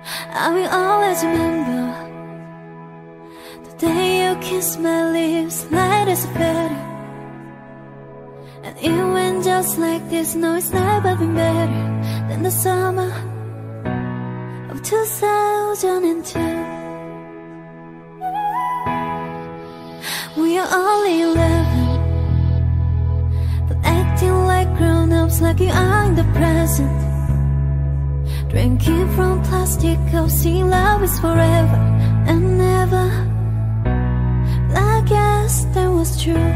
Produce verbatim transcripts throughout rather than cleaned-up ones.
I will always remember the day you kissed my lips, light as a feather. And it went just like this. No, it's never been better than the summer of two thousand two. We are only eleven, but acting like grown-ups, like you are in the present. Drinking from plastic cups, seeing love is forever and never. I guess that was true.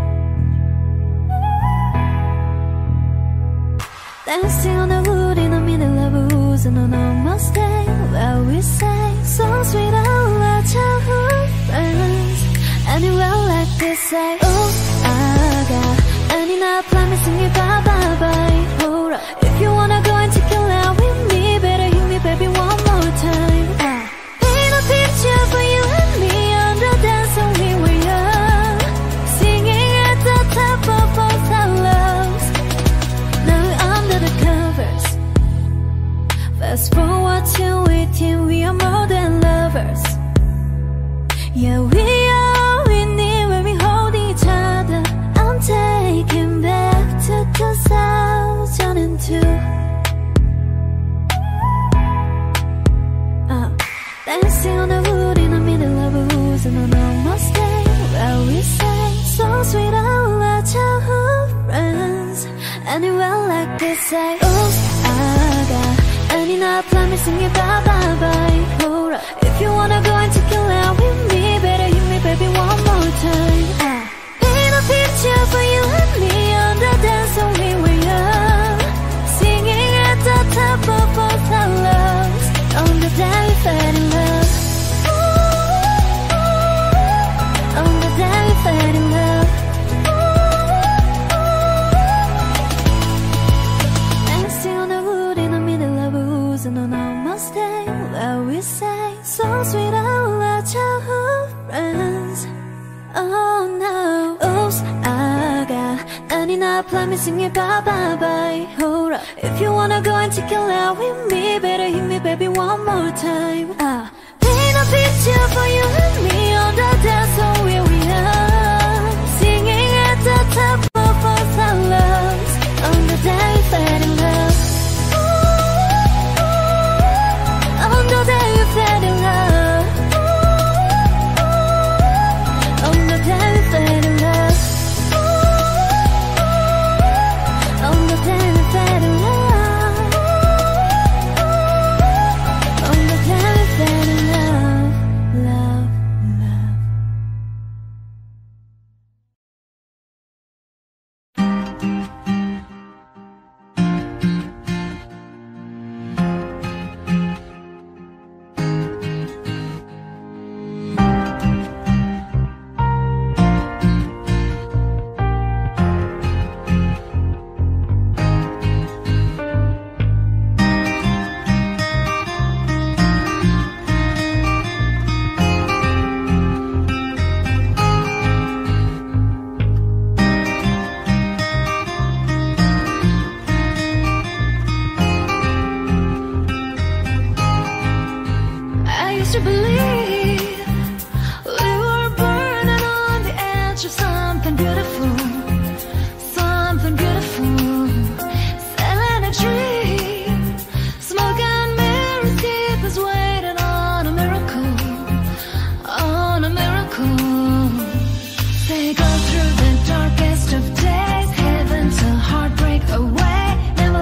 Dancing on the wood in the middle of a woods, and on a Mustang, where we sang so sweet, all our childhood friends. Anywhere like this, say, oh, I got any night plan, missing you, bye, bye, bye. Hold up, if you wanna go and take it out with me, better hear me, baby, one more time. uh. Paint a picture for you and me on the dance when we were young, singing at the top of both our lungs. Now we're under the covers. Fast forward to eighteen, we are more than lovers. Yeah, we are. Taking back to two thousand two. uh, Dancing on the wood in the middle of a woods, and on a Mustang, where we sang so sweet, all our childhood friends. Anywhere like this, say, oh, I got any night plan, missing you, bye, bye, bye. Hold up, if you wanna go and take it out with me, better hear me, baby, one more time. uh. Picture for you and me on the dance when we were young, singing at the top of both our lungs, on the day we fell in love. On the day we fell in love. Dancing on the wood in the middle of a woods, and on our Mustang, where we sang so sweet, all our childhood friends. Oh no, oops, I got any night plan, missing you, bye, bye, bye. Hold up, if you wanna go and take it out with me, better hear me, baby, one more time. uh. Paint a picture for you and me on the dance floor where we are, singing at the top of both our lungs, on the day we fell in love. On the day we fell in love.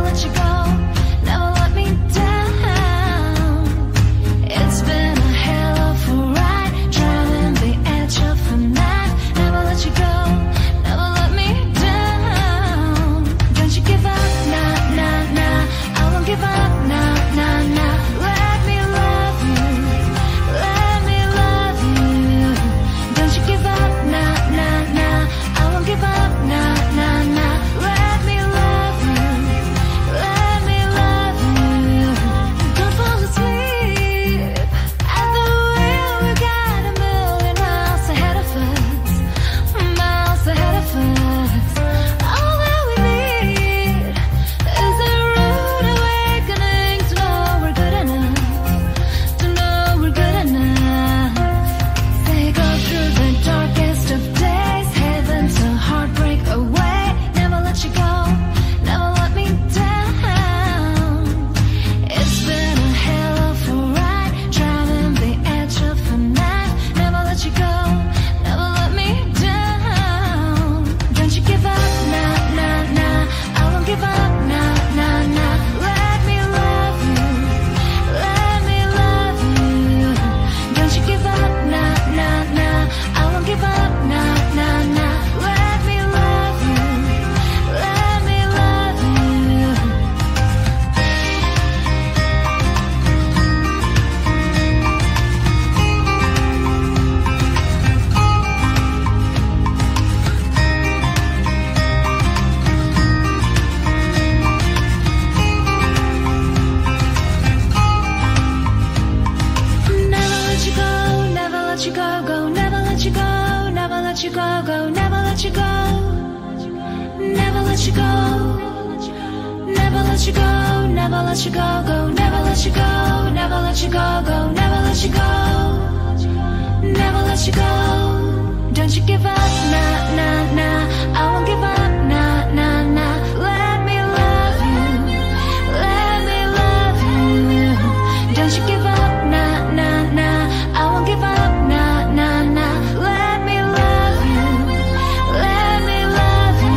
It's been a hell you go, never let you go, go, never let you go, never let you go, go, never let you go, never let you go. Don't you give up, nah, nah, nah, I won't give up, nah, nah, nah. Let me love you, let me love you. Don't you give up, nah, nah, nah, I won't give up, nah, nah, nah. Let me love you, let me love you.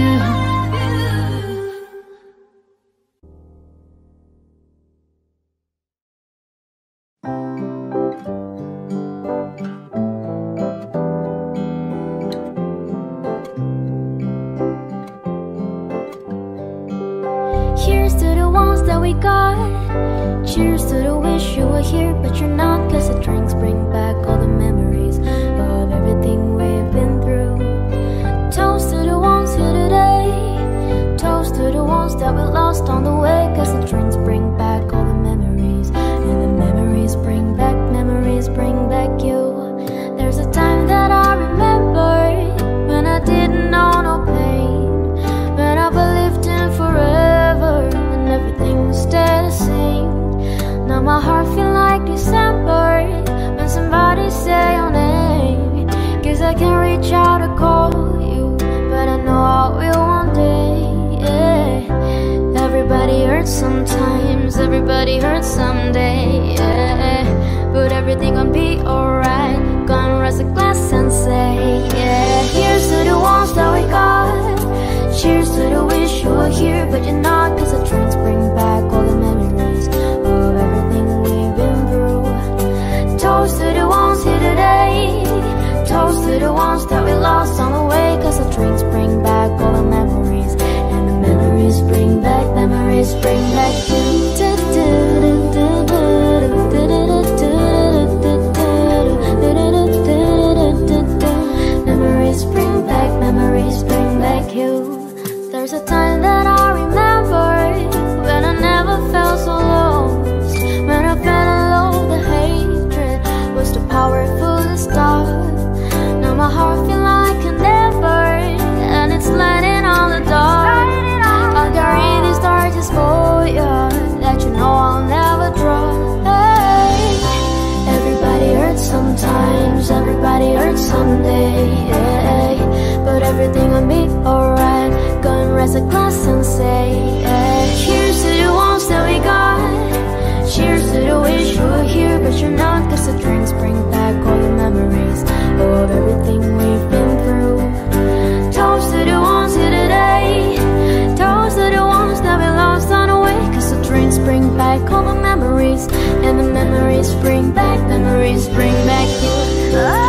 Here's to the ones that we got. Cheers to the wish you were here, but you're not. Cause the drinks bring back all the memories of everything we've been through. Toast to the ones here today. Toast to the ones that we lost on the way. Cause the drinks bring back all the memories, and the memories bring back, memories bring back you. There's a time that I remember when I didn't know no pain, when I believed in forever, when everything would stay the same. Now my heart feel like December when somebody say your name. Cause I can't reach out to call you, but I know I will one day, yeah. Everybody hurts sometimes, everybody hurts someday, yeah. But everything gon' be alright. Gonna raise a glass and say, yeah. Here's to the ones that we got. Cheers to the wish you were here, but you're not. Cause the drinks bring back all the memories of everything we've been through. Toast to the ones here today. Toast to the ones that we lost on the way. Cause the drinks bring back all the memories, and the memories bring back, memories bring back you. Memories bring back, memories bring back you. There's a time that I remember when I never felt so lost, when I felt alone, the hatred was too powerful to stop. Now my heart feel like a never, and it's lighting on the dark. I'll carry these torches for you, that you know I'll never drop. Hey. Everybody hurts sometimes, everybody hurts someday, yeah. But everything will be alright. Gonna raise a glass and say, yeah. Here's to the ones that we got. Cheers to the wish you were here, but you're not. Cause the drinks bring back all the memories of everything we've been through. Toast to the ones here today. Toast to the ones that we lost on the way. Cause the drinks bring back all the memories, and the memories bring back, memories bring back you. Oh.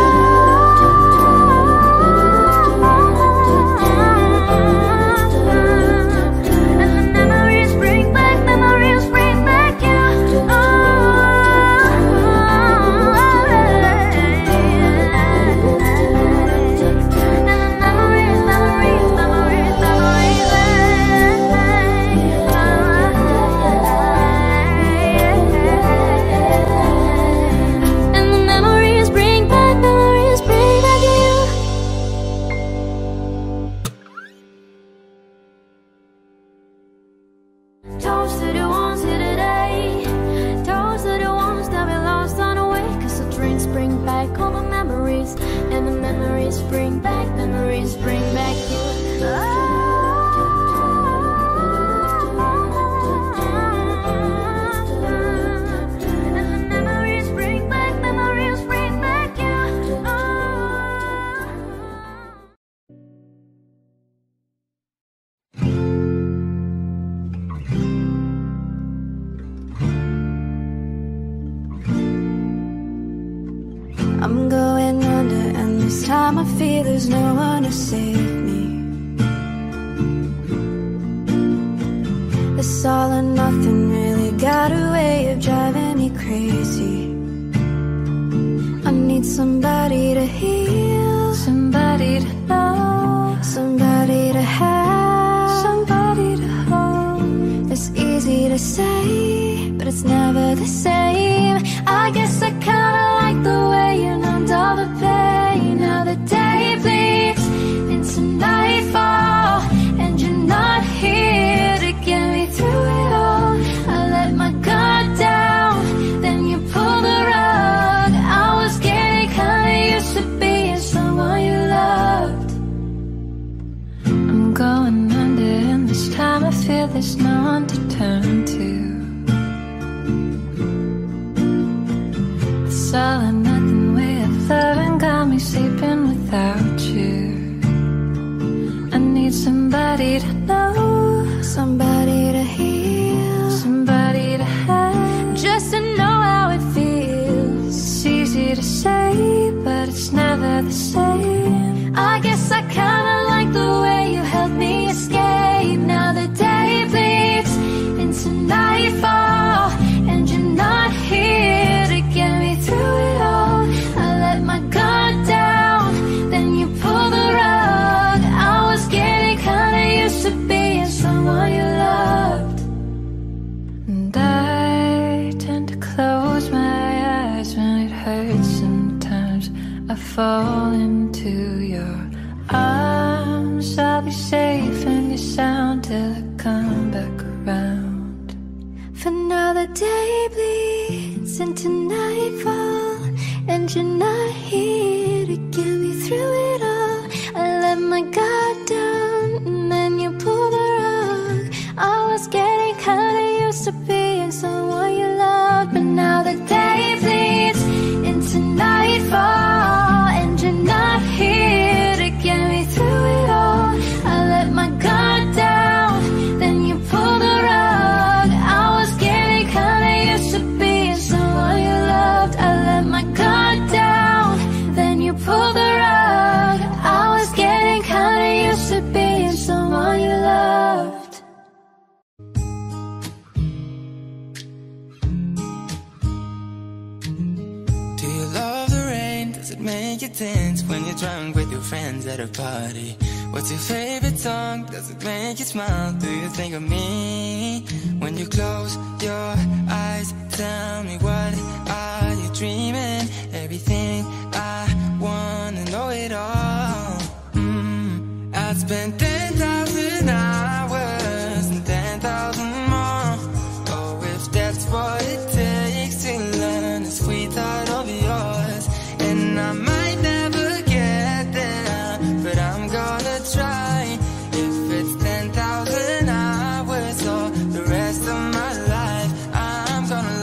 Toast to the ones here today. Toast to the ones that we lost on the way. Cause the drinks bring back all the memories, and the memories bring back, memories bring back you. Oh. I'm going under, and this time I feel there's no one to save me. This all or nothing really got a way of driving me crazy. I need somebody to heal, somebody to know, somebody to have, somebody to hold. It's easy to say, but it's never the same. I guess I kinda like the way you numbed all the pain. Now the day bleeds into nightfall, and you're not here to get me through it solid nothing way of loving got me sleeping without you. I need somebody to know, somebody to heal, somebody to have, just to know how it feels. It's easy to say, but it's never the same. I guess I kinda like the way you helped me escape. Now the day bleeds into nightfall, and you're not here to get me through it all. I let my guard down, then you pulled the rug. I was getting kinda used to being someone you loved, and I tend to close my eyes when it hurts. Sometimes I fall into your arms. I'll be safe in your sound till I come back around. For now the day bleeds into nightfall, and you're not here to get me through it all. I let my guard down, and then you pulled the rug. I was getting kinda used to being someone you loved, but now the day bleeds into nightfall, and you're not here to get me through it all. I let my guard down, then you pulled the rug. I was getting kinda used to being someone you loved. I let my guard down, then you pulled the rug. I was getting kinda used to being someone you loved. Do you love the rain? Does it make you dance when you're drunk with your friends at a party? What's your favorite song? Does it make you smile? Do you think of me when you close your eyes? Tell me, what are you dreaming? Everything I wanna know it all. mm. I'd spend ten thousand hours and ten thousand more. Oh, if that's what it takes to learn a sweetheart of yours. And I might never get there, but I'm gonna try. If it's ten thousand hours or the rest of my life, I'm gonna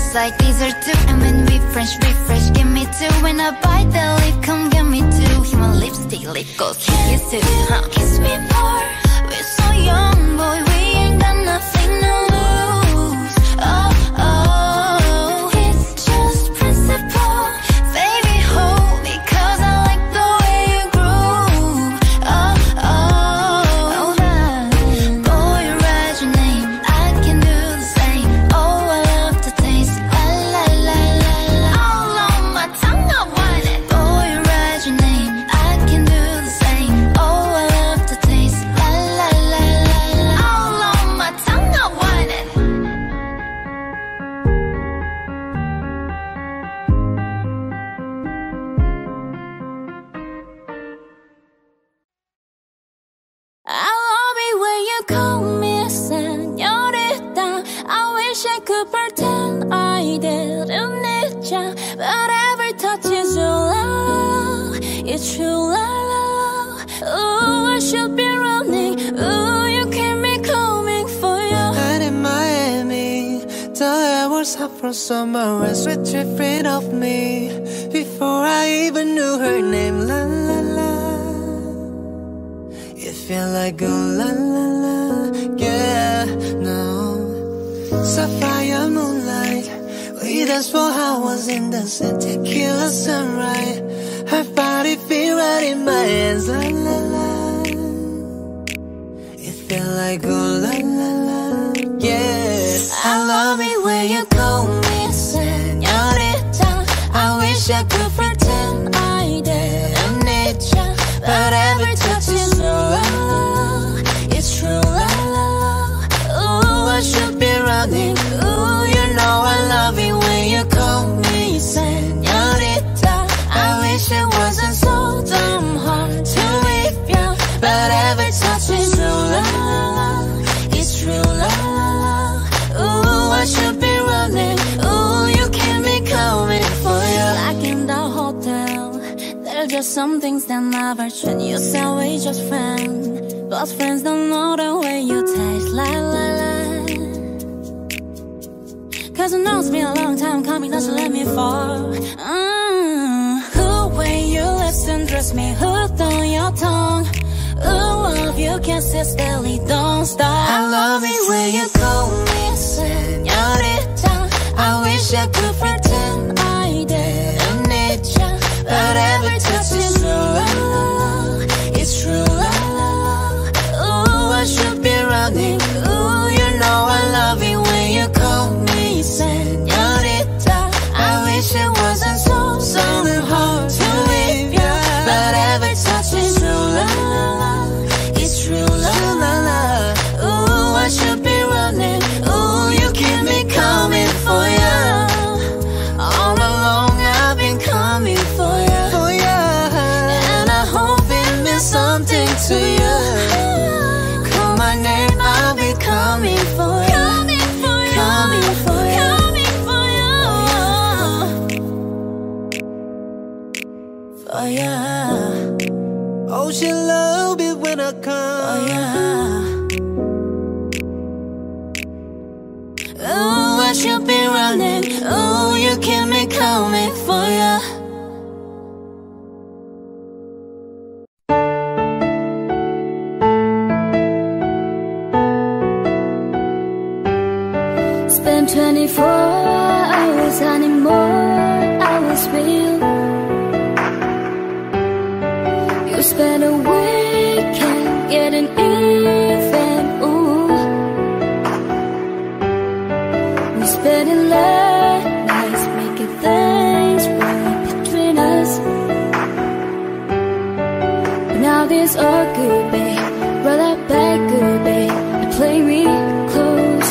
It's like these are two, and when we fresh, refresh, give me two. When I bite the lip, come give me two. Hit my lipstick, lip gloss, kiss too, huh? Kiss me more, we're so young, boy, we ain't got nothing to lose. Oh, oh, it's just principle. Baby, hold me, cause I like the way you groove. Oh, oh, boy, write your name, I can do the same. Oh, I love the taste, la la la la la. All on my tongue, I want it. Boy, write your name, I can do the same. Oh, I love the taste, la la la la la. All on my tongue, I want it. I love it when you call me señorita. I wish I could pretend I didn't need ya, but every touch is your love. It's true love. Ooh, I should be running. Ooh, you keep me coming for you. And in Miami, the air was hot from summer and sweat dripping off me before I even knew her name. La la la. You feel like a la la la, yeah, no. Sapphire moonlight, we danced for hours in the sun, tequila sunrise. Her body feel right in my hands, la la la. You feel like a la la la, yeah. I love it when you call me señorita. I wish I could pretend I didn't need ya, but every touch is your love. It's true love. Ooh, I should be running. Ooh, you know I love it when you call me señorita. I wish it wasn't so damn hard to leave ya, but every touch is true love. It's true love. Ooh, I should be running. Ooh, you keep me coming for you. Like in the hotel, there are just some things that never change. You say we just friends, but friends don't know the way you taste. La la la. Cause I know it's been a long time coming, don't you let me fall. Mm. Who when you listen, dress me hooked on your tongue. Ooh, love you can't sit steadily, don't stop. I love it when you call me señorita. I wish I could pretend I didn't need ya, but every touch is true love. It's true love. Ooh, I should be running. Ooh, you know I love it when you call me señorita. I wish it wasn't so, so hard to leave ya, but every touch is true love. It's true love. Ooh, I should be running. Ooh, you keep me coming for ya. All along I've been coming for ya, for ya. And I hope it means something to you. Call my name, I'll be coming for ya. Coming for you, coming for you, coming for you. For ya. Oh, she love it when I come. Oh yeah. Ooh, I should be running. Ooh, you keep me coming for ya. Spend twenty-four hours, I need more hours with you. You spend a weekend getting even, ooh. We spending late nights making things right between us. But now this all good, babe. Roll that back good, babe, and play me close.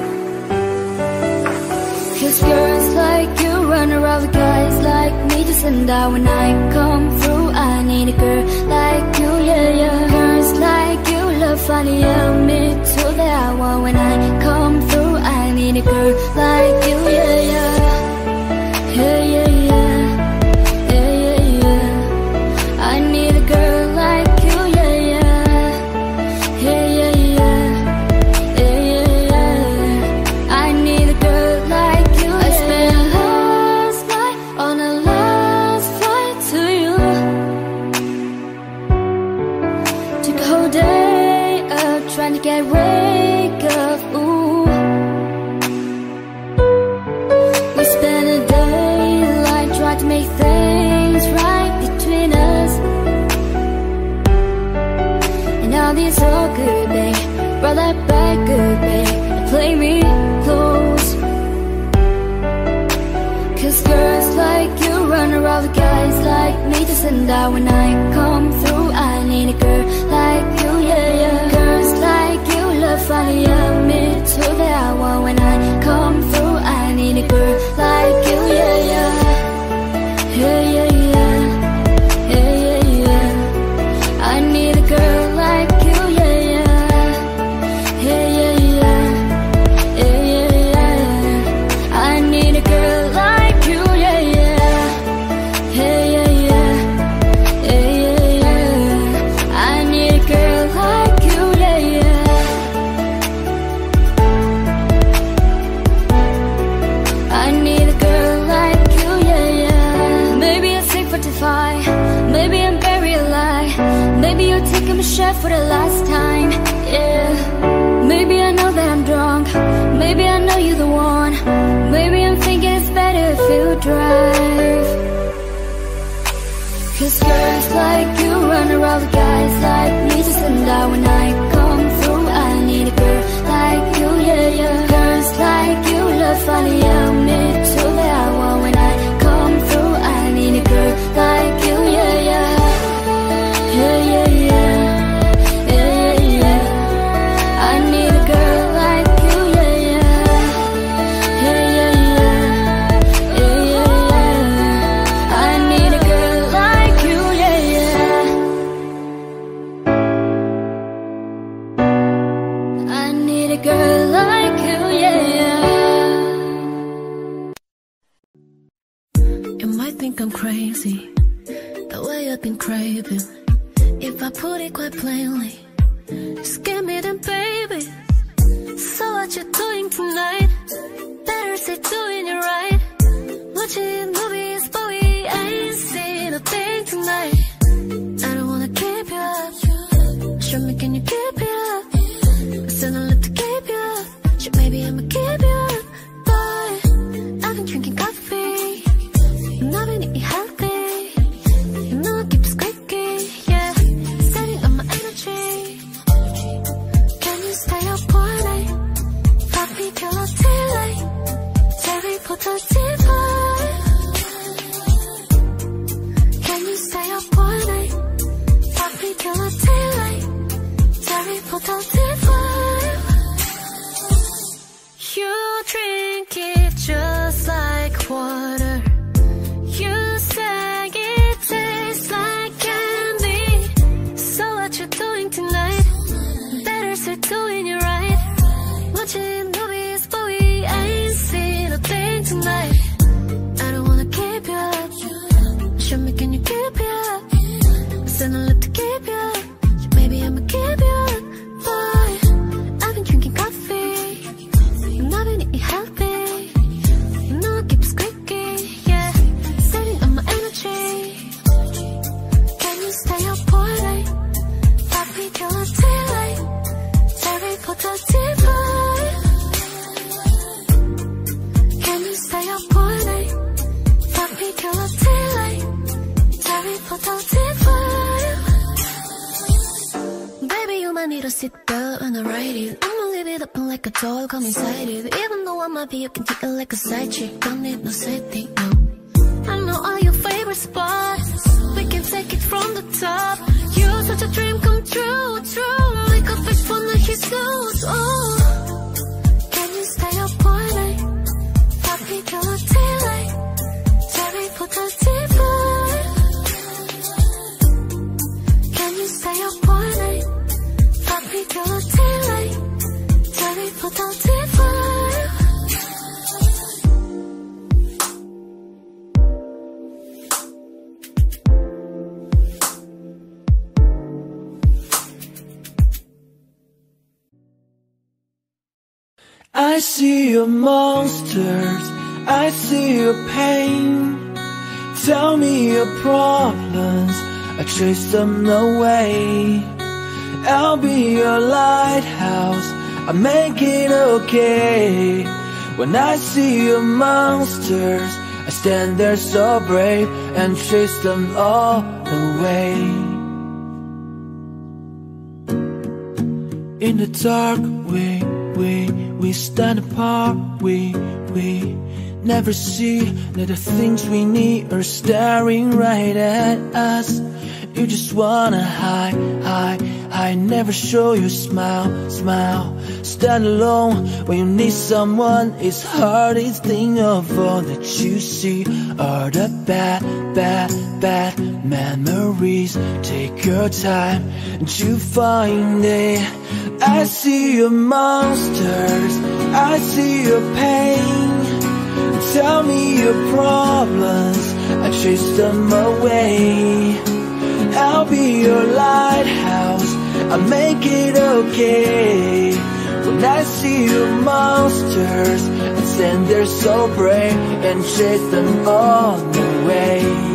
Cause girls like you run around with guys like me to send out. When I come through, I need a girl like you, yeah, yeah. Girls like you love funny, yeah, me too, that I want. When I come through, I need a girl like you, yeah, yeah. Yeah, yeah, yeah. Yeah, yeah, yeah. I need a girl like you, yeah, yeah. Yeah, yeah, yeah. Yeah, yeah, yeah. I need a girl like you, yeah. I spend me so good, babe. Brought that back good, babe. And play me close. Cause girls like you run around with guys like me to send out when I come through. I need a girl like you, yeah, yeah. Girls like you love funny, yeah, me to the hour when I come through. I need a girl like you, yeah, yeah. Yeah, yeah, yeah. Yeah, yeah, yeah. I need a girl like you, yeah, yeah. Yeah, yeah, yeah. Yeah, yeah, yeah. I need a girl like you, yeah, yeah. Yeah, yeah, yeah. Yeah, yeah, yeah. I need a girl like you, yeah, yeah. I need a girl like you, yeah, yeah. Maybe I'm sick for defy. Maybe I'm very alive. Maybe you're taking my shot for the last time, yeah. Maybe I know that I'm drunk. Maybe I know you're the one. Maybe I'm thinking it's better if you drive. Cause girls like you run around with guys like me to send out when I come through. I need a girl like you, yeah, yeah. Girls like you love funny, yeah, me to the hour when I come through. I need a girl like you, yeah, yeah. Yeah, yeah, yeah. Yeah, yeah, yeah. I need a girl like you, yeah, yeah. Yeah, yeah, yeah. Yeah, yeah, yeah. I need a girl like you, yeah, yeah. I need a girl like you, yeah, yeah. You might think I'm crazy, the way I've been craving. If I put it quite plainly, just give me them, baby. So what you doing tonight? Better say doing it right. Watching movies, but we ain't seen a thing tonight. I don't wanna keep you up. Show me, can you keep it up? I said I live to keep you up. Shit, maybe I'ma keep you up. But I've been drinking coffee, and I've been eating healthy. You know I keep squeaky, yeah. Setting up my energy. Can you stay up all night? Fuck me till I'm till late. Terry put the tip on. Can you stay up all night? Fuck me till I'm till late. Terry put the tip on. You drink it just like water. You say it tastes like candy. So what you doing tonight? Better start doing it right. Watching movies, but we ain't seen a thing tonight. I don't wanna keep you up. Show me, can you keep it up? I said I live to keep you up. Maybe I'ma keep you up. But I've been drinking coffee, and I've been eating healthy. You know I keep squeaky, yeah. Saving up my energy. Can you stay up all night? Fuck me till I'm till late. Terry put the tip on. Can you stay up all night? Fuck me till I'm till late. Terry put the tip on. Baby, you might need a seatbelt when I ride it. I'ma leave it open like a doll, come inside it. Even though I might be, you can take it like a side chick. Don't need no safety, no. I know all your favorite spots. We can take it from the top. You're such a dream come true, true. Like a fish from the his nose, oh. Can you stay up all night? Fuck me till I'm till late. Terry put the tip on. Can you stay up all night? Fuck me till I'm till late. Terry put the tip on. I see your monsters, I see your pain. Tell me your problems, I chase them away. I'll be your lighthouse, I'll make it okay. When I see your monsters, I stand there so brave and chase them all away. In the dark, we, we, we stand apart. We, we never see that the things we need are staring right at us. You just wanna hide, hide, hide, never show your smile, smile. Stand alone when you need someone. It's hardest thing of all that you see are the bad, bad, bad memories. Take your time to find it. I see your monsters, I see your pain. Tell me your problems, I chase them away. I'll be your lighthouse, I'll make it okay. When I see your monsters, I stand there so brave and chase them all away.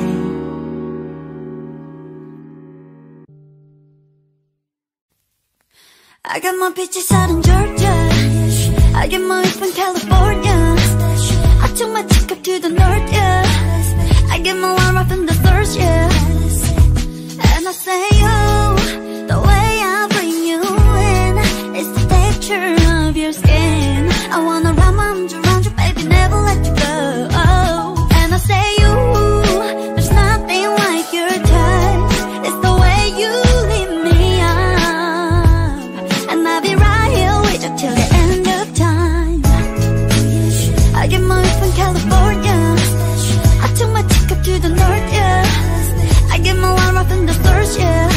I got my peaches out in Georgia, I get my weed from California. I took my chick up to the north, yeah. I get my warm up in the thirst, yeah. And I say, oh, the way I bring you in is the texture of your skin. I wanna wrap my arms around you, baby, never let you go. Oh. And I say, ooh, there's nothing like your touch. It's the way you lift me up, and I'll be right here with you till the end of time. I get my weed from California, I took my chick up to the north, yeah. I get my warm up in the thirst, yeah.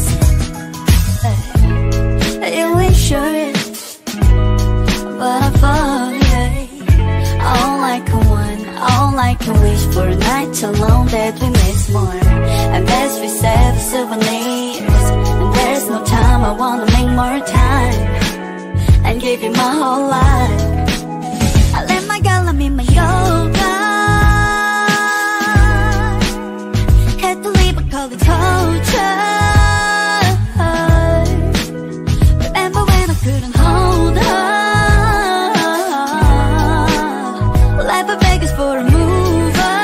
Hey, yeah, we sure, but I fall, yeah. All like a one, all like a wish for a night so long that we miss more. And best we save souvenirs, and there's no time, I wanna make more time and give you my whole life. I let my girl let me my yoga. Had to leave, I call it culture. Remember when I couldn't hold her? Life a Vegas for a mover.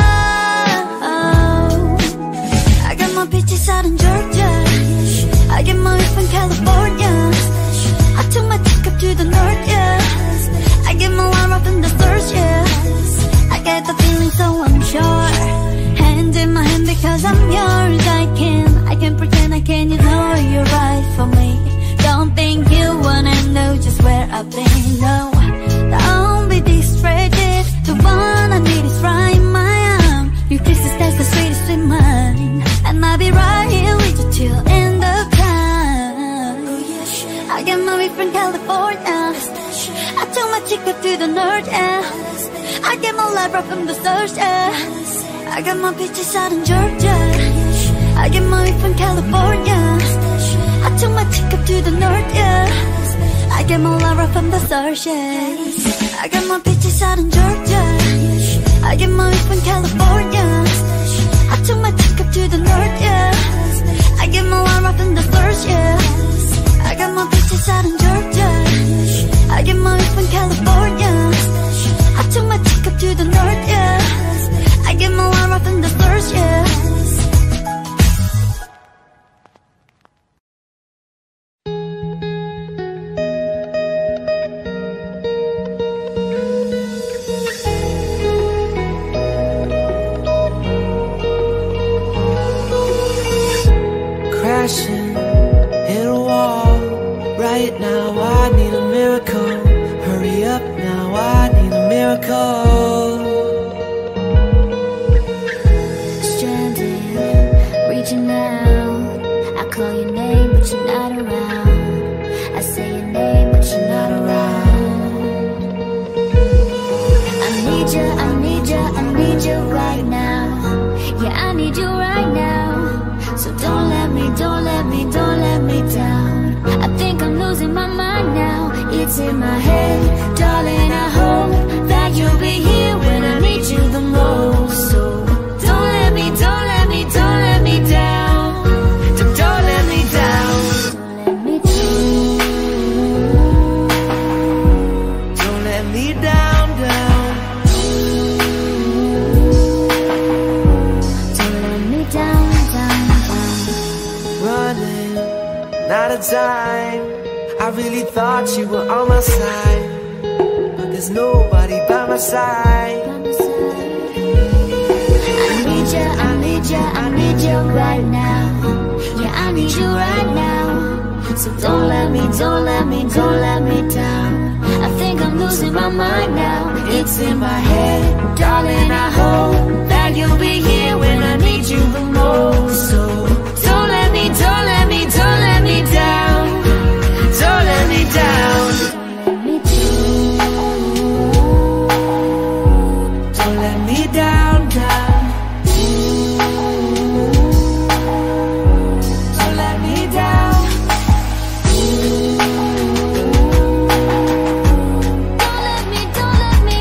I got my peaches out in Georgia, I get my weed from California. I took my chick up to the north, yeah. I get my warm up in the thirst, yeah. I get the feeling so unsure. Hand in my hand because I'm yours. I can, I can pretend I can. You know you're right for me. Don't think you wanna know just where I've been. No, don't be distracted. The one I need is right in my arm. Your kisses, that's the sweetest in mine. And I'll be right here with you till end of time. I get my weed from California, I took my chick up to the north, yeah. I get my love right from the source, yeah. I got my peaches out in Georgia, I get my weed from California. I took my chick up to the north, yeah. I get my love right from the source, yeah. I got my peaches out in Georgia, I get my weed from California. I took my chick up to the north, yeah. I get my love right from the source, yeah. I got my peaches out in Georgia, I get my weed from California. I took my chick up to the north, yeah. I get my warm up in the thirst, yeah. Crashing, hit a wall. Right now I need a miracle. Hurry up really thought you were on my side, but there's nobody by my side. I need you, I need you, I need you right now. Yeah, I need you right now. So don't let me, don't let me, don't let me down. I think I'm losing my mind now. It's in my head, darling, I hope that you'll be here when I need you the most. So don't let me, don't let me, don't let me down. Don't let me down. Don't let me down, down. Don't let me down. Don't let me, don't let me.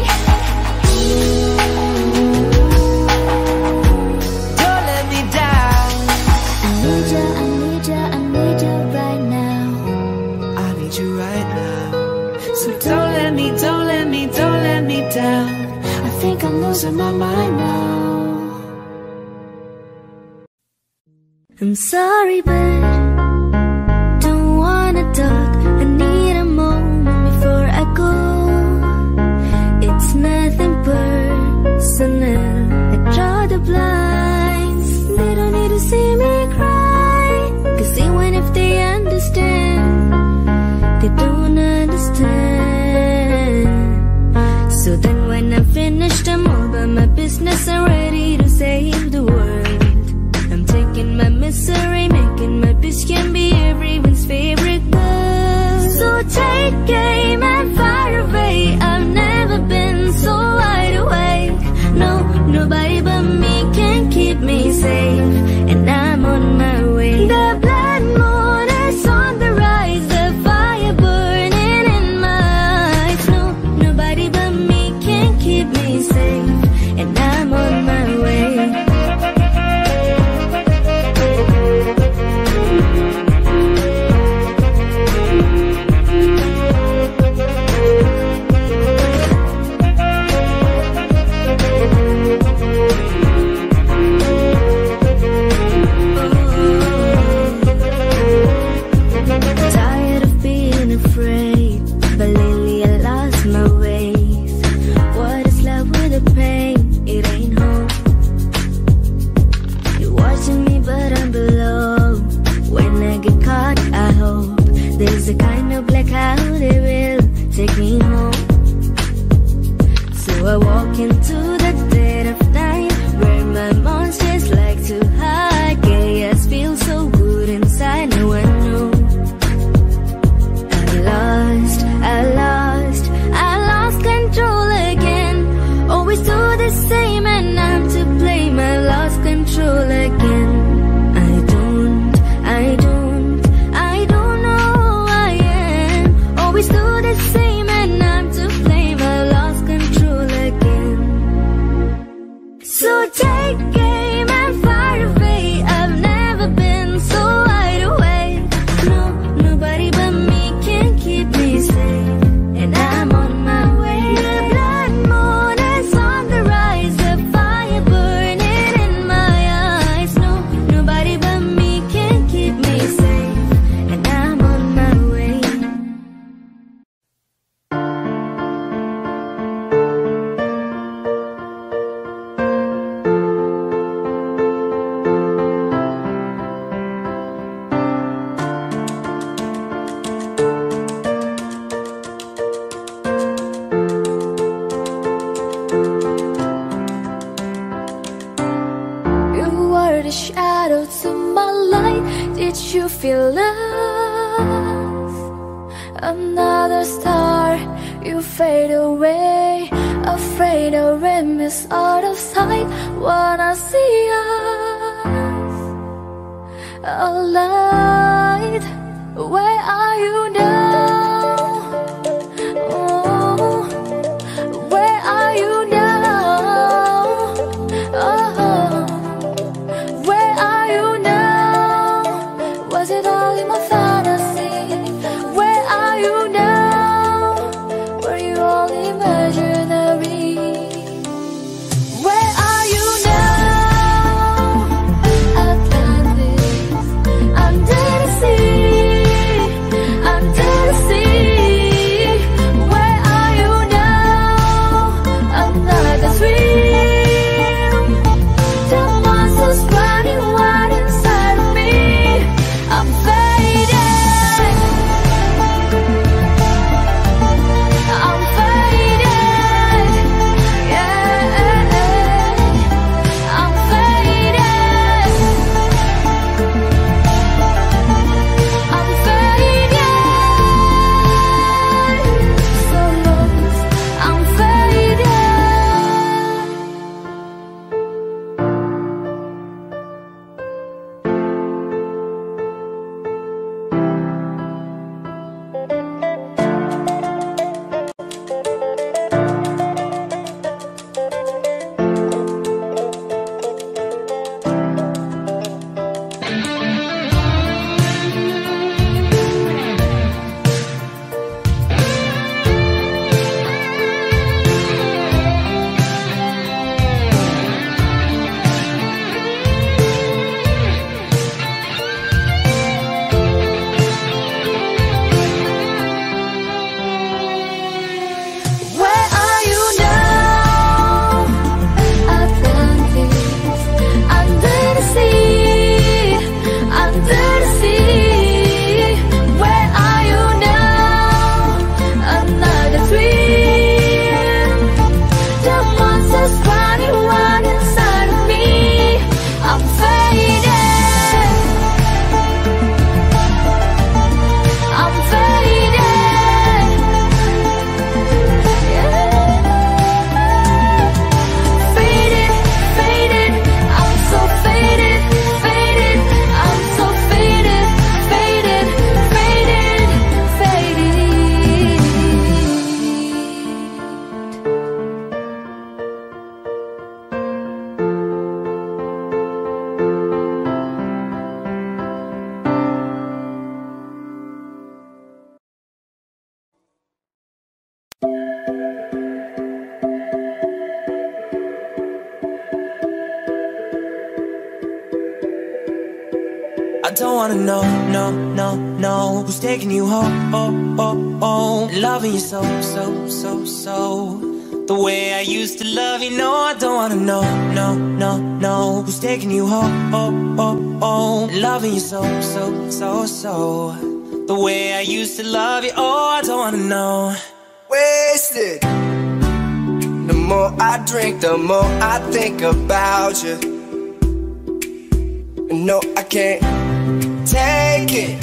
Don't let me down. I need you, I need you, I need you right now. I need you right now. So don't let me, don't let me, don't let me down. I think I'm losing my mind now. I'm sorry, but don't wanna talk. I need a moment before I go. It's nothing personal. I draw the blinds. They don't need to see me cry, 'cause even if they understand, they don't understand. So then when I'm finished, I'm all about my business. I'm ready to save the world. I'm taking my misery, making my bitch can be everyone's favorite girl. So take aim and fire away. I've never been so wide awake. No, nobody but me can keep me safe, and I'm on my way. The blood moon is on the rise, the fire burning in my eyes. No, nobody but me can keep me safe, and I'm on my way. Tired of being afraid, but lately I lost my ways. What is love with the pain? It ain't home. You're watching me, but I'm below. When I get caught, I hope there's a kind of blackout that will take me home. So I walk into the dead of night, where my monsters like to hide. Chaos feels so good inside, no one knows. I lost, I lost, I lost control again. Always do the same and I'm to blame. I lost control again. I don't, I don't, I don't know who I am. Always do the same and I'm to blame. I lost control again. So take aim and fire away. I've never been so wide awake. No, nobody but me can keep me safe, and I'm on my way. The blood moon is on the rise, the fire burning in my eyes. No, nobody but me can keep me safe, and I'm on my way. You were the shadow to my light. Did you feel love? Another star, you fade away. Afraid I'll miss out of sight. Wanna see us alight. Where are you now? Oh, where are you now? Oh, where are you now? Was it all in my fantasy? Where are you now? Were you all imaginary? Where are you now? Atlantis, under the sea, under don't wanna know, no, no, no, who's taking you home, oh, oh, oh, loving you so, so, so, so, the way I used to love you. No, I don't wanna know, no, no, no, who's taking you home, oh, oh, oh, loving you so, so, so, so, the way I used to love you. Oh, I don't wanna know. Wasted. The more I drink, the more I think about you. No, I can't take it.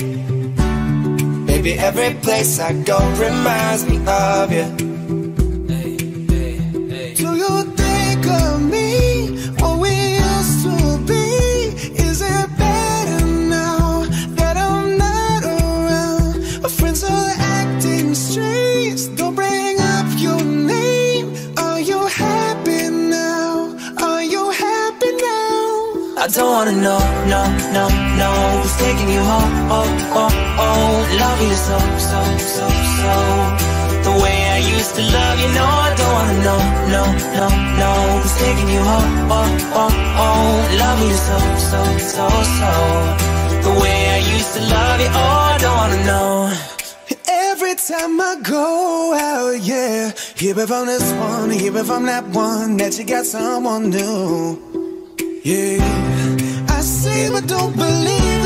Baby, every place I go reminds me of you. Hey, hey, hey. Do you think of me, what we used to be? Is it better now that I'm not around? My friends are acting strange, don't bring up your name. Are you happy now? Are you happy now? I don't wanna know, no, no, no, who's taking you home, oh, oh, oh, loving you so, so, so, so, the way I used to love you. No, I don't wanna know, no, no, no, who's taking you home, oh, oh, oh, loving you so, so, so, so, the way I used to love you. Oh, I don't wanna know. Every time I go out, yeah, hear it from this one, hear it from that one, that you got someone new. Yeah, I see but don't believe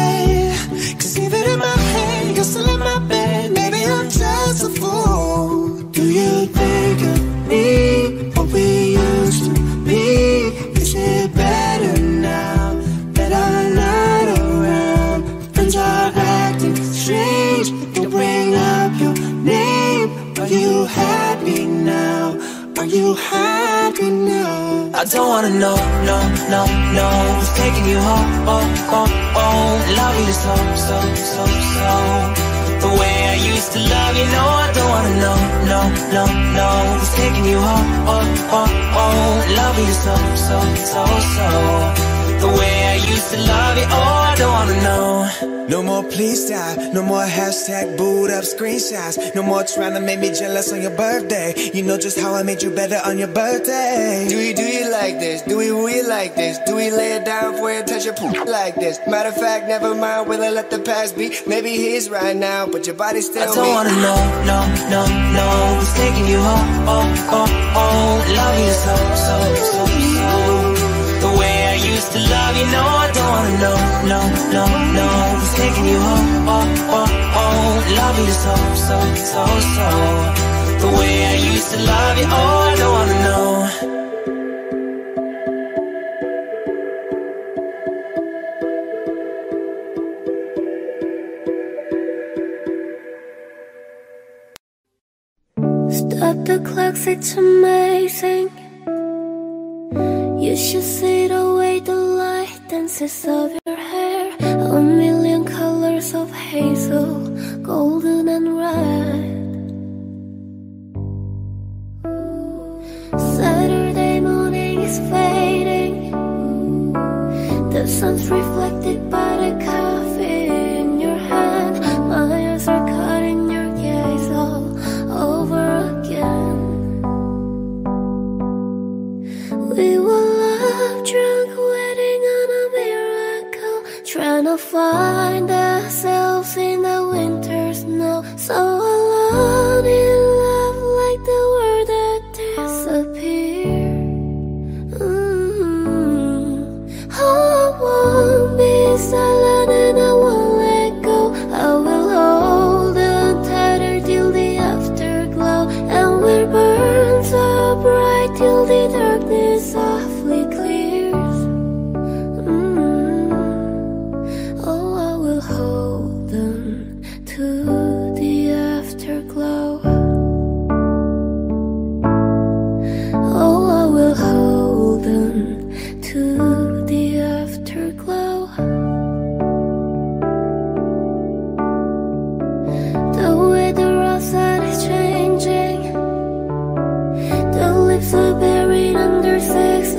it, cause even in my head, you're still in my bed. Maybe I'm just a fool. Do you think of me, what we used to be? Is it better now that I'm not around? Friends are acting strange, don't bring up your name. Are you happy now? Are you happy now? I don't wanna know, no, no, no, who's taking you home, oh, oh, oh, loving you so, so, so, so, the way I used to love you. No, I don't wanna know, no, no, no, who's taking you home, oh, oh, oh, loving you so, so, so, so, the way I used to love you. Oh, I don't wanna know. No more please stop, no more hashtag boot up screenshots, no more trying to make me jealous on your birthday. You know just how I made you better on your birthday. Do you, do you like this? Do we really like this? Do we lay it down for you and touch your poop like this? Matter of fact, never mind, will I let the past be? Maybe he's right now, but your body's still me. I don't me. wanna know, no, no, no, who's taking you home, oh, oh, oh, loving you so, so, so, so, the way I used to love you. No, I don't wanna know, no, no, no, who's taking you home, oh, oh, oh, loving you so, so, so, so, the way I used to love you. Oh, I don't wanna know. Stop the clocks, it's amazing. You should see the way the light dances of your hair. A million colors of hazel, golden and red. Saturday morning is fading. The sun's reflected by the coffee in your hand. My eyes are cutting your gaze all over again. We were love drunk, waiting on a miracle, trying to find ourselves in the winter snow. So alone in love, like the world that disappeared. Mm-hmm. Oh, I won't be silent and I won't let go. I will hold on tighter till the afterglow, and we'll burn so bright till the darkness softly clears. Mm. Oh, I will hold on to the afterglow. Oh, I will hold on to the afterglow. The weather outside is changing. The lips are buried under sex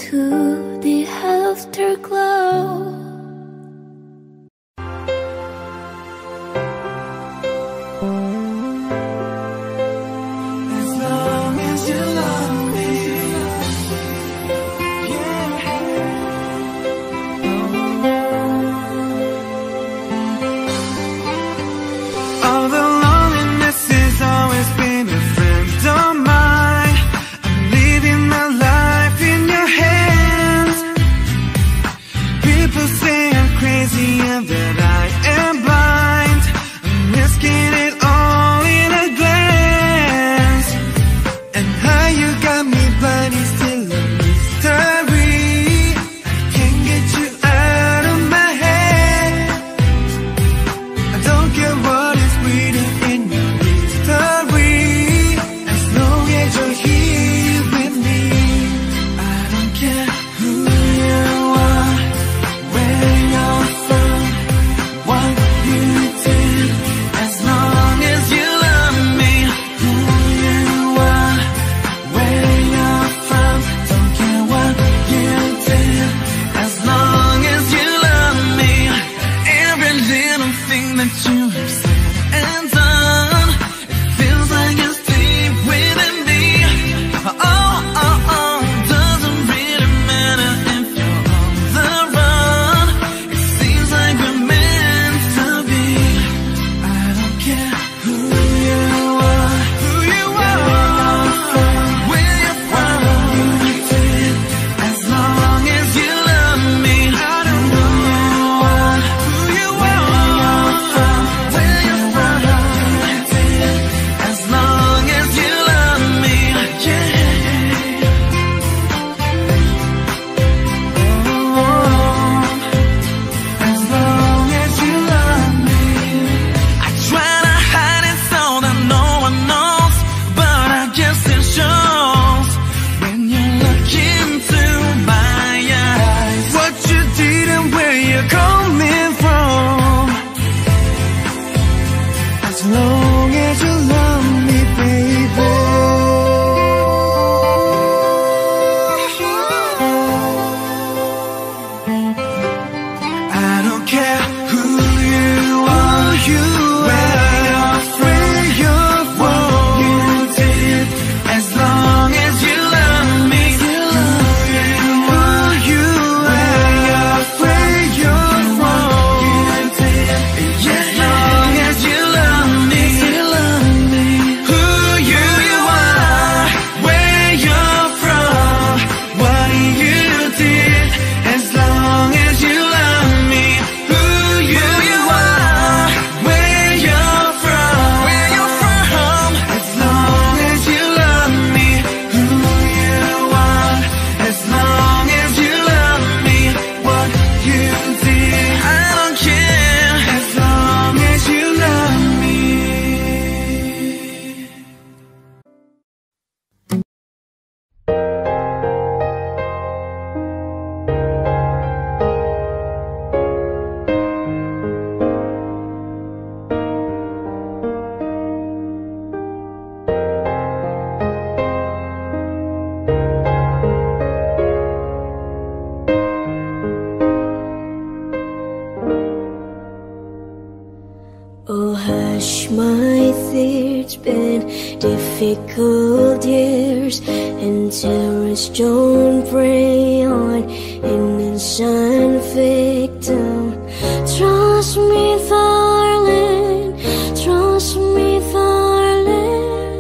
into the afterglow. Oh hush my fear, it's been difficult years, and terrorists don't prey on innocent victims. Trust me darling, trust me darling.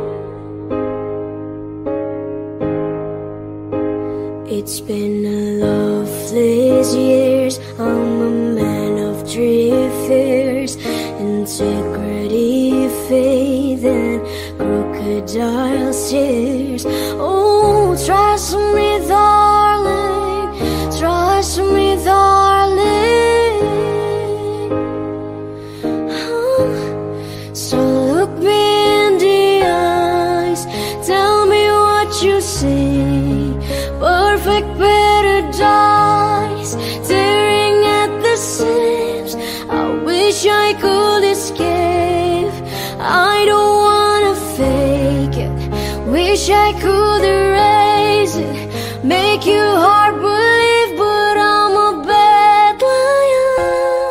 It's been a loveless years, I'm a man of three fears: integrity, faith, and crocodile tears. Oh, trust me, darling, trust me, darling. Oh, so look me in the eyes, tell me what you see. Perfect paradise, tearing at the seams. I wish I could escape, I don't wanna fake it. Wish I could erase it, make make you hard believe, but I'm a bad liar,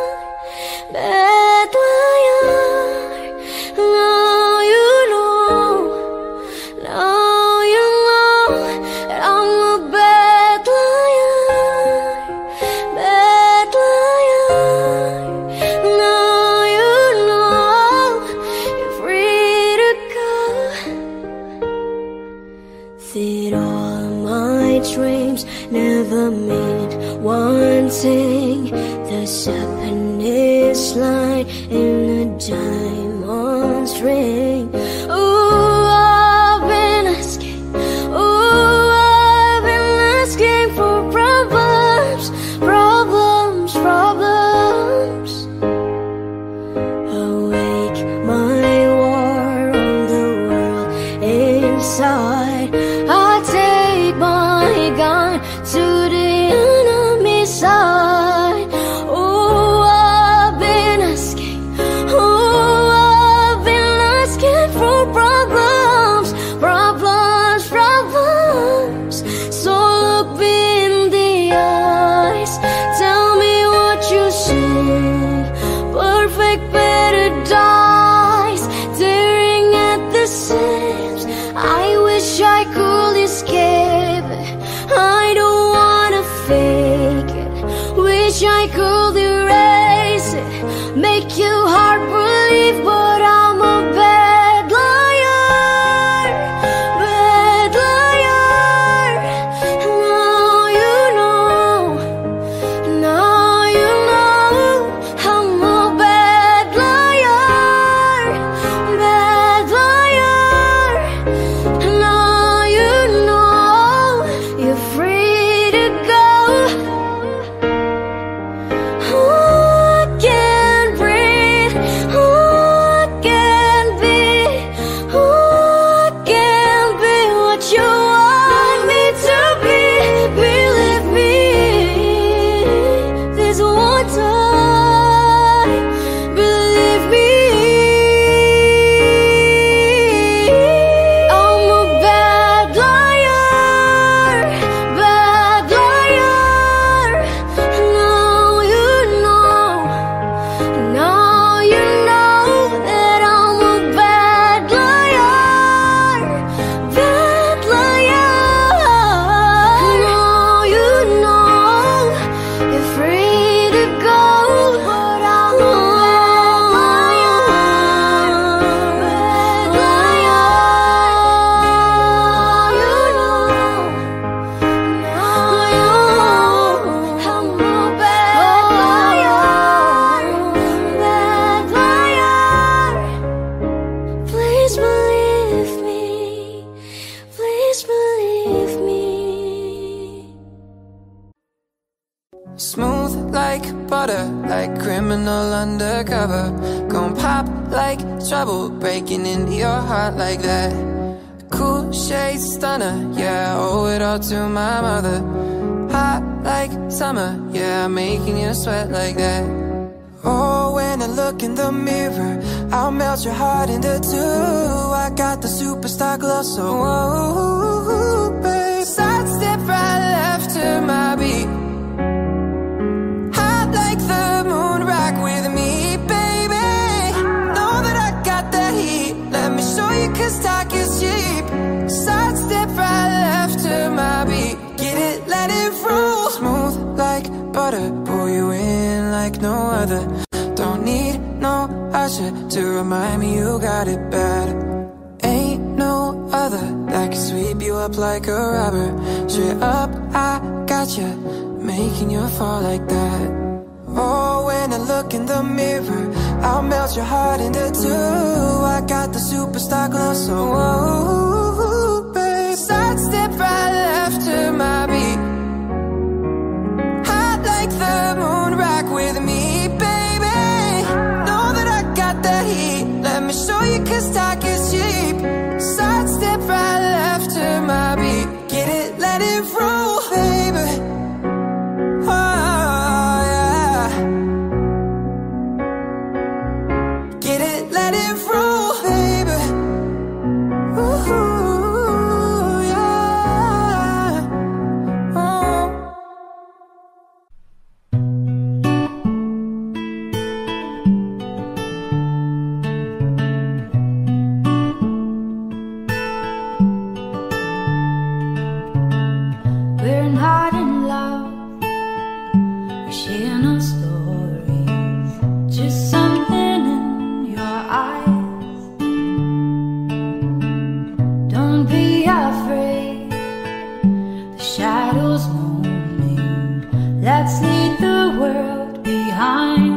bad liar. Now you know, now you know that I'm a bad liar, bad liar. Now you know you're free to go. That all my dreams never meant one thing. The happiness line in a diamond's ring. Ooh, I've been asking, ooh, I've been asking for problems, problems, problems. Awake my war on the world inside. I take my gun to the enemy side. Oh, I've been asking, oh, I've been asking for problems, problems, problems. So look me in the eyes, tell me what you see. Perfect paradise, tearing at the seams. I wish I could escape it, I don't wanna fake it. Wish I could erase it, make you hard believe, but I'm a bad liar, bad liar. Now you know, now you know I'm a bad liar, bad liar. Now you know you're free to go. Oh, I can't breathe. Oh, I can't be. Oh, I can't be what you want me to be. Believe me, this one time. Believe me, I'm a bad liar, bad liar. Now you know, now you know that I'm a bad liar, bad liar. Now you know you're free to go, but I'm a bad liar, bad liar. You know, now you know I'm a bad liar, bad liar. Please believe me, please believe me. Smooth like butter, like criminal undercover. Gon' pop like trouble, breaking into your heart like that. Cool shade stunner, yeah, I owe it all to my mother. Hot like summer, yeah, making you sweat like that. Oh, when I look in the mirror, I'll melt your heart into two. I got the superstar glow, so whoa, babe. Sidestep right left to my beat. Hot like the moon, rock with me, baby. Know that I got that heat. Let me show you, cause talk is cheap. Sidestep right left to my beat. Get it, let it roll. Smooth like butter, pull you in like no other. Don't need no usher to remind me you got it bad. Ain't no other that can sweep you up like a rubber. Straight up, I got you, making you fall like that. Oh, when I look in the mirror, I'll melt your heart into two. I got the superstar glow, so whoa, babe. Sidestep right left to my beat. Hot like the moon, rock with me, baby. Know that I got that heat. Let me show you, cause talk is cheap. Sidestep right left to my beat. Get it, let it roll, baby. Oh, yeah. Get it, let it roll, baby. Ooh, yeah. Let's leave the world behind.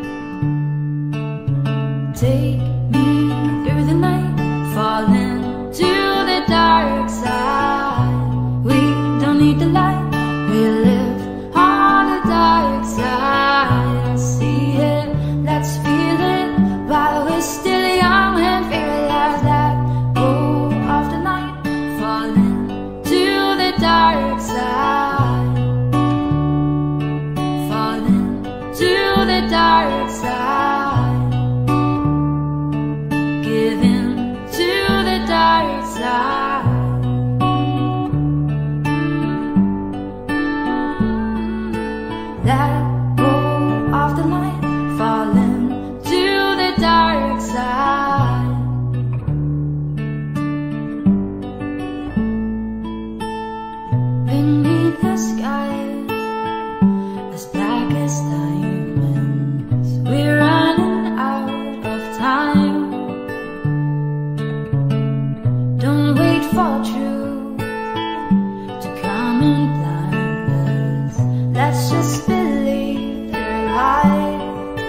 Take me through the night, falling to the dark side. We don't need the light, we live on the dark side. I see it, let's feel it while we're still young and fearless. That go of the night, falling to the dark side, falling to the dark side, giving to the dark side. Let go of the light, falling to the dark side. Beneath the sky, as black as diamonds, we're running out of time. Don't wait for truth to come and blind us. Let's just believe their lies.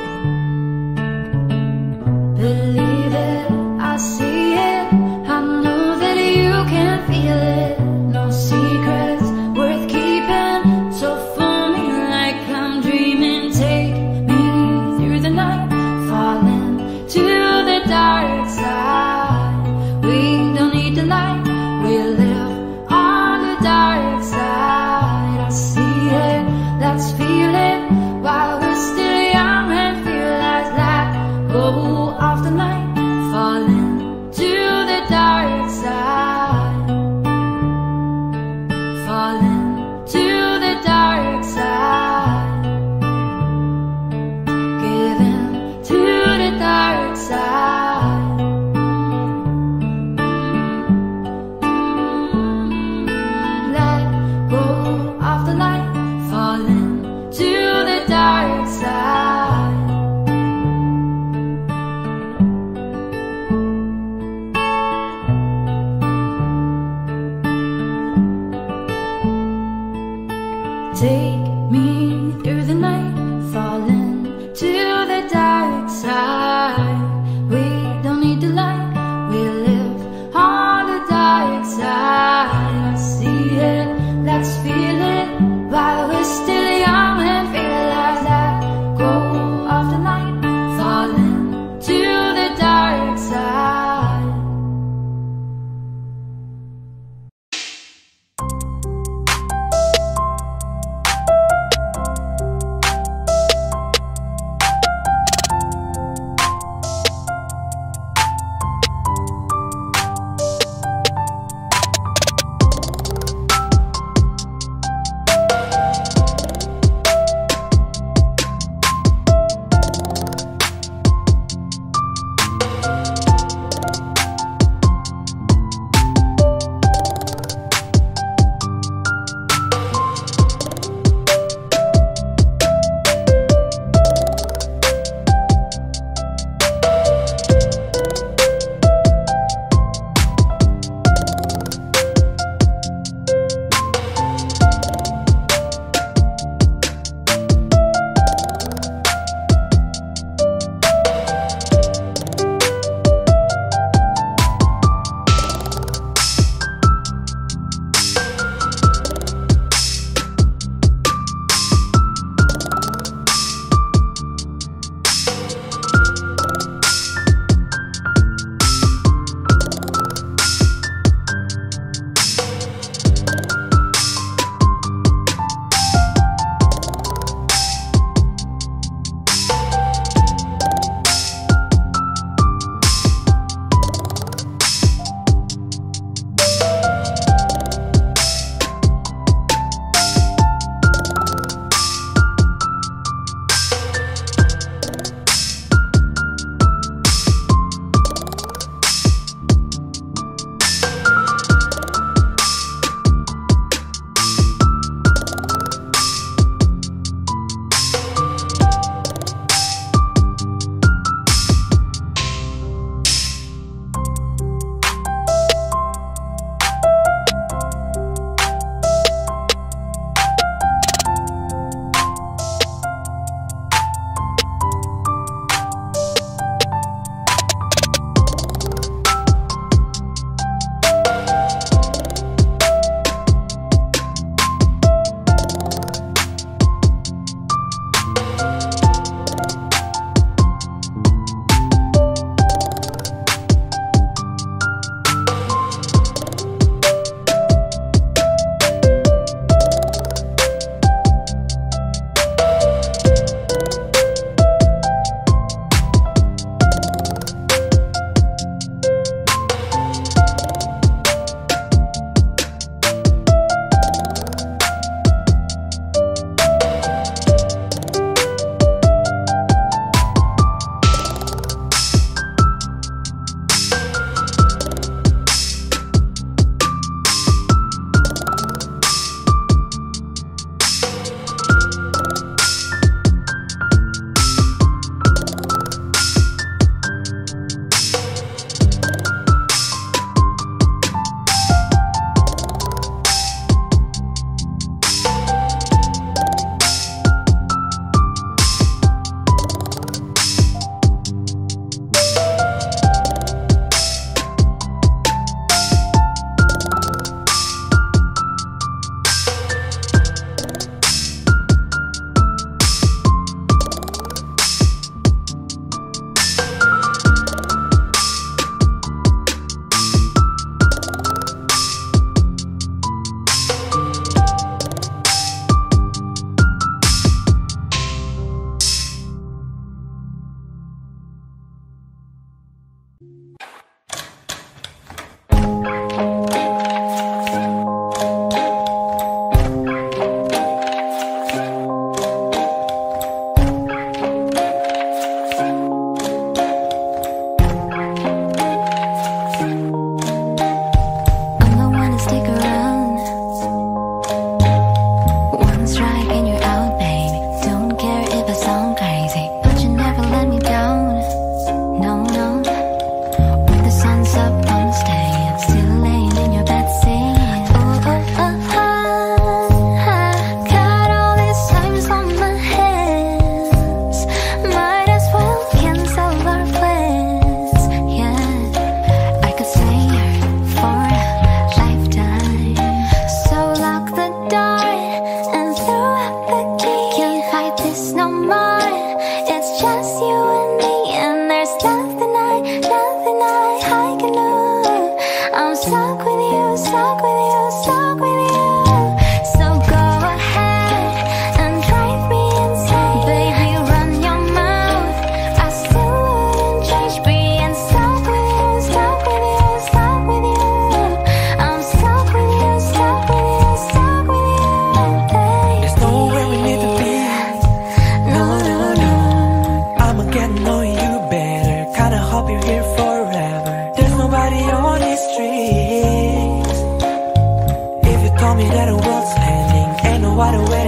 Believe it, I see it, I know that you can feel it. No secrets worth keeping, so for me like I'm dreaming. Take me through the night, falling to the dark side. We don't need the light, we live on the dark side. I see it, let's feel it while we're still young and fearless. Let go of the night, falling to the dark side, falling to the dark side, giving to the dark side. Let go of the light, falling to the dark side. Take me through the night, falling to the dark side. We don't need the light, we live on the dark side. I see it, let's feel it while we're still young and fearless. Let go of the night, falling to the dark side.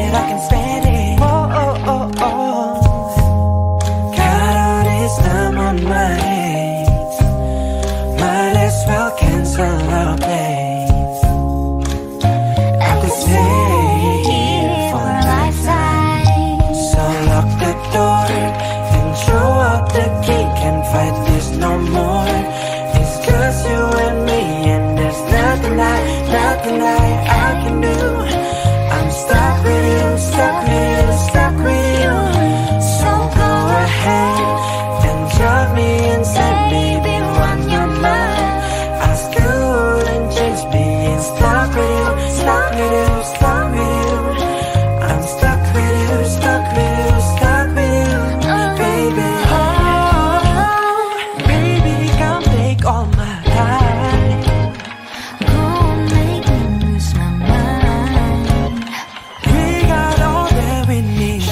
it, I can spend it. Oh, oh, oh, oh. Got all this time on my hands, might as well cancel our plans. I could stay here for a lifetime. So lock the door and throw out the key. Can't fight this no more. It's just you and me, and there's nothing I, nothing I, I can do. I'm stuck with you, stuck with you, stuck with you. So go ahead and drive me insane, baby, run your mind. I still wouldn't change being stuck with you, stuck with you, stuck with you. I'm stuck with you, stuck with you, stuck with you, baby. Oh, baby, come take all my time. Go make me lose my mind. We got all that we need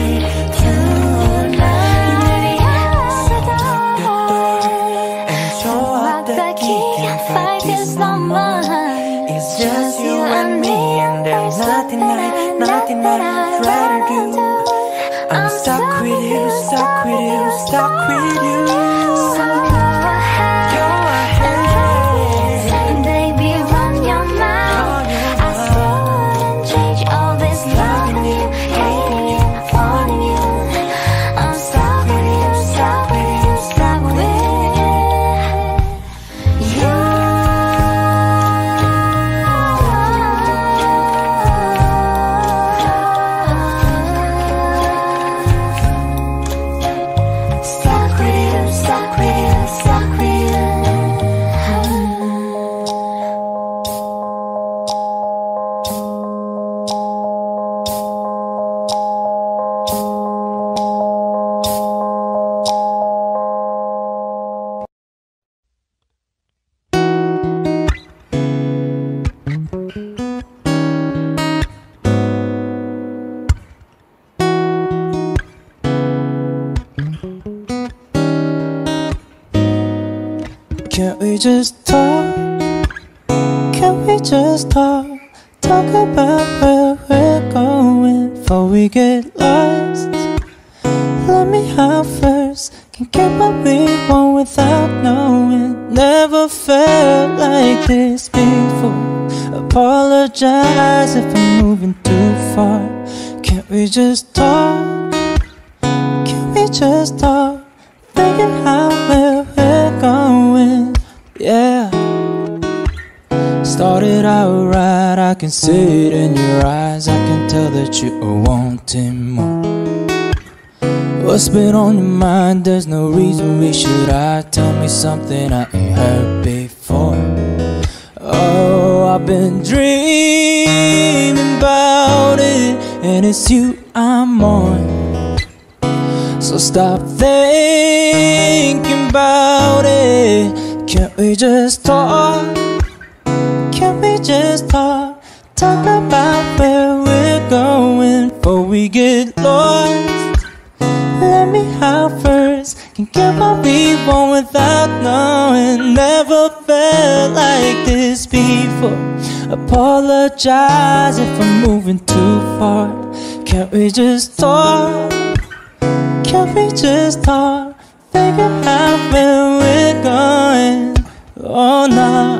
Tonight, baby, yes, I do. and show out Lock the key, can't fight this no more. It's just you and me, and there's nothing I, nothing that I'd rather do. I'm stuck with you, stuck with you, stuck with you. So go ahead, Go ahead, and baby, run your mouth. I still wouldn't change all this loving you, hating you, wanting you. I'm stuck with you, stuck with you, stuck with you. Stuck with you, stuck with you, stuck with you. Can't we just talk? Can we just talk? Talk about where we're going before we get lost. Let me out first. Can get what we want without knowing. Never felt like this before. Apologize if I'm moving too far. Can't we just talk? Can we just talk? Figure out where we're going. Yeah. Started out right, I can see it in your eyes. I can tell that you are wanting more. What's been on your mind? There's no reason we should hide. Tell me something I ain't heard before. Oh, I've been dreaming about it, and it's you I'm on. So stop thinking about it. Can't we just talk? Can we just talk? Talk about where we're going before we get lost. Let me out first. Can get what we want without knowing. Never felt like this before. Apologize if I'm moving too far. Can't we just talk? Can we just talk? Figure out where we're going. Oh no.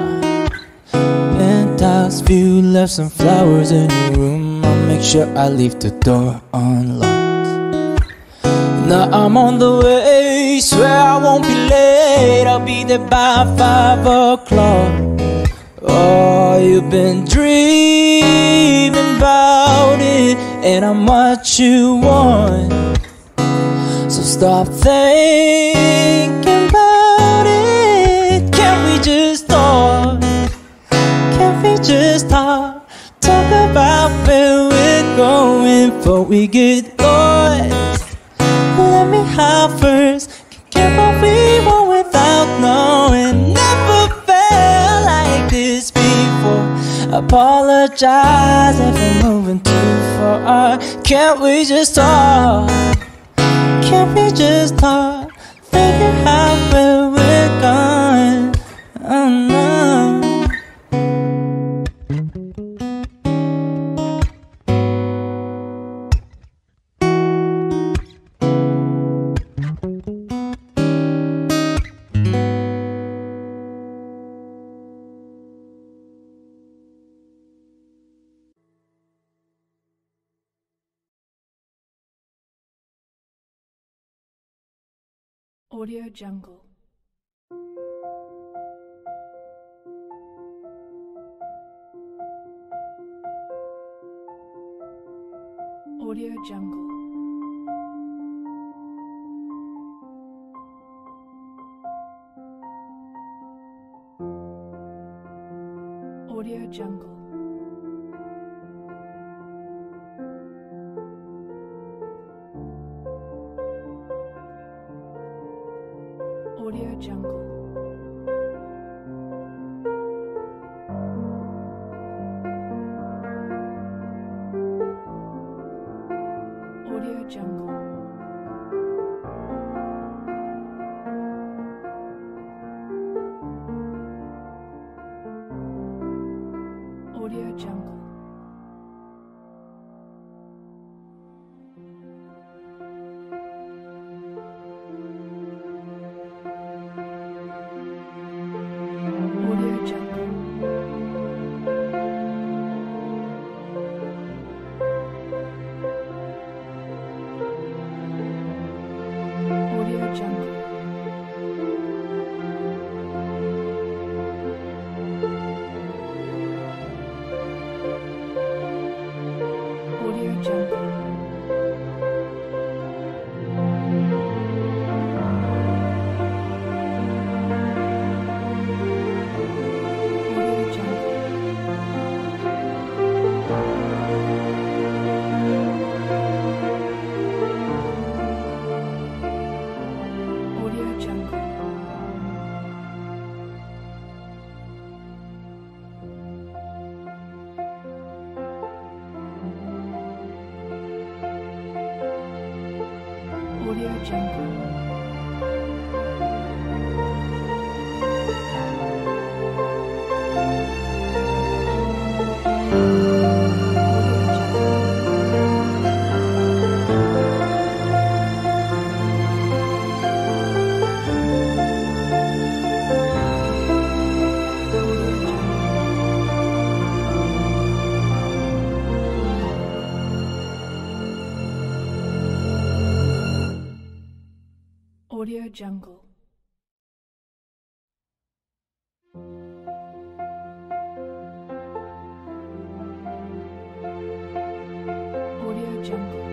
Penthouse view, left some flowers in your room. I'll make sure I leave the door unlocked. Now I'm on the way, swear I won't be late. I'll be there by five o'clock. Oh, you've been dreaming about it, and I'm what you want. So stop thinking about it. Can we just talk? Can we just talk? Talk about where we're going before we get lost. Let me out first. Can get what we want without knowing. Never felt like this before. Apologize if I'm moving too far. Can't we just talk? Can't we just talk? Figure out where we're going. Oh no. Audio Jungle. Audio Jungle. Audio Jungle. Audio Jungle. Audio Jungle. Audio Jungle. Audio Jungle. Audio Jungle. Audio Jungle. Audio Jungle. Audio Jungle. Audio Jungle. Audio Jungle.